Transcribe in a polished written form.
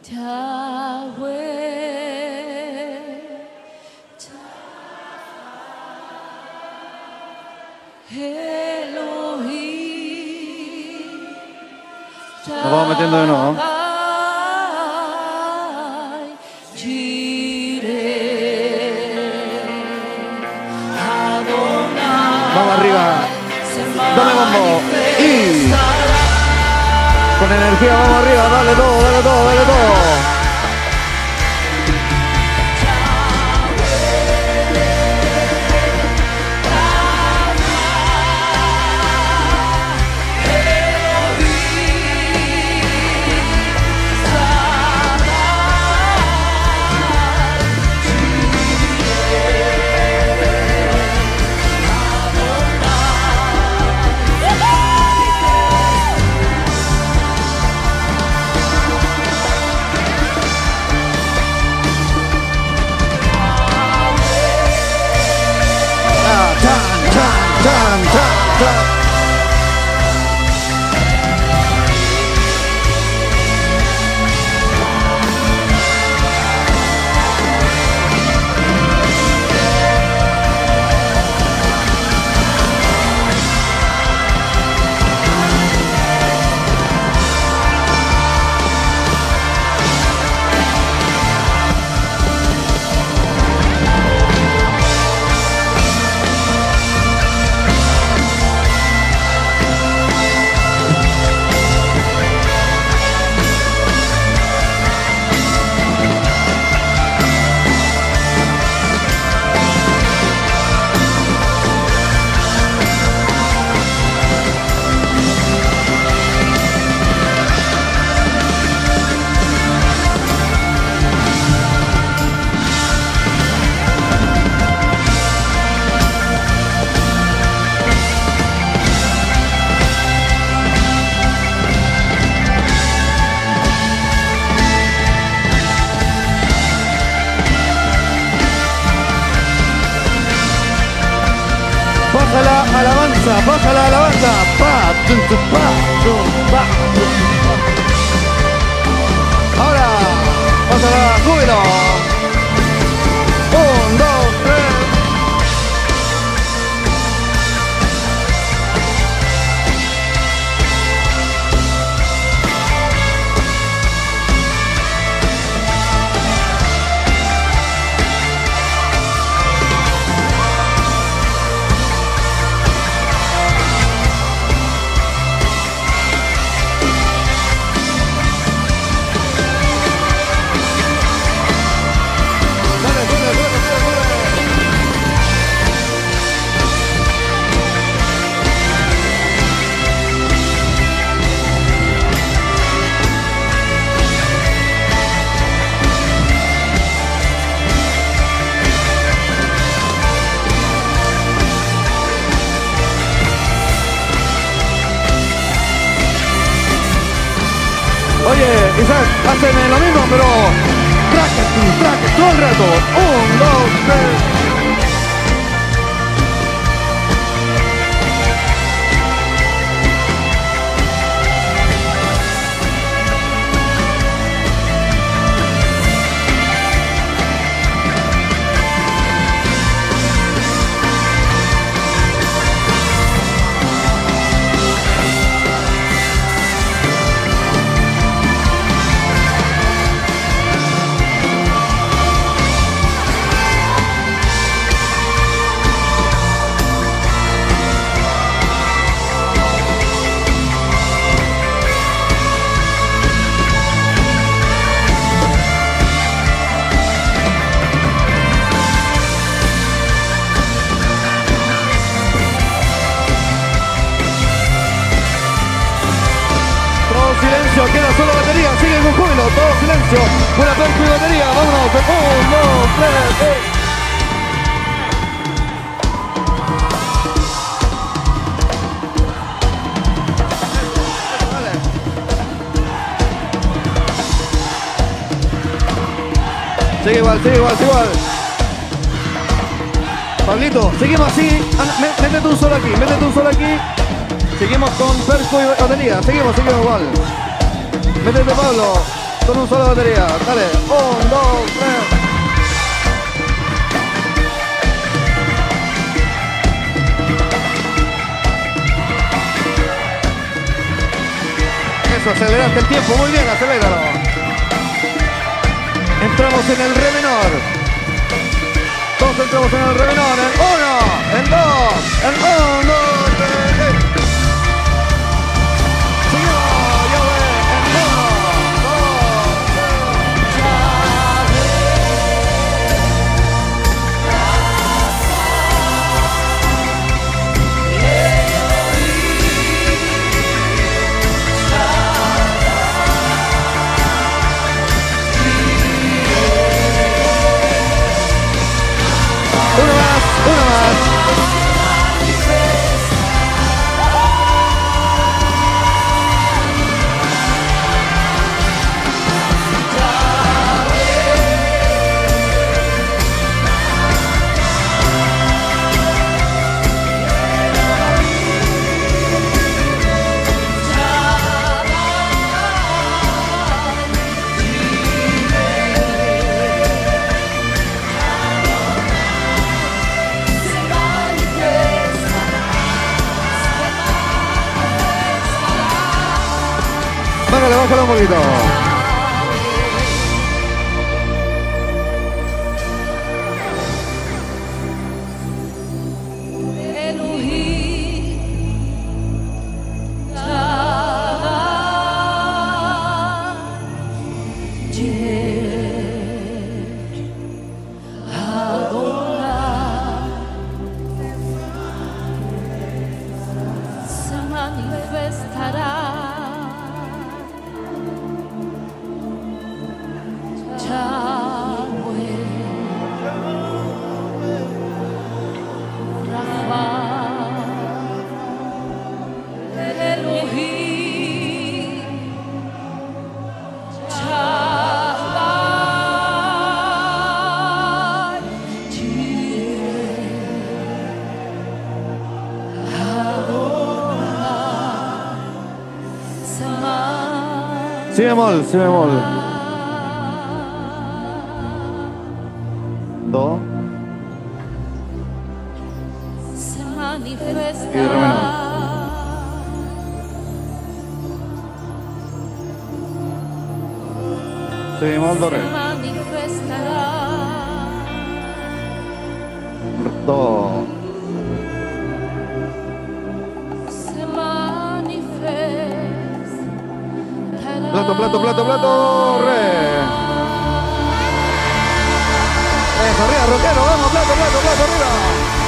Nos vamos metiendo de nuevo. Vamos arriba. Dale bombo. Y con energía vamos arriba. Dale todo, dale todo, dale todo. Baja la alabanza. Ahora, pásala, júbilo. 1, 2, 3. Oye, Isaac, haceme lo mismo, pero track todo el rato. 1, 2, 3. Queda solo batería, sigue con júbilo, todo silencio. Buena perco y batería, vámonos. 1, 2, 3. Sigue igual. Pablito, seguimos así. Métete un solo aquí, Seguimos con perco y batería. Seguimos igual. Métete, Pablo. Con un solo batería. Dale. 1, 2, 3. Eso, aceleraste el tiempo. Muy bien, aceléralo. Entramos en el re menor. Todos entramos en el re menor. En 1, en 2, en 1, 2, 3. Uno más. Bájale un poquito. Si bemol, si bemol. Do. Y re menor. Si bemol, do, re. Do. Plato, re. Eso, arriba, rockero, vamos, plato, arriba.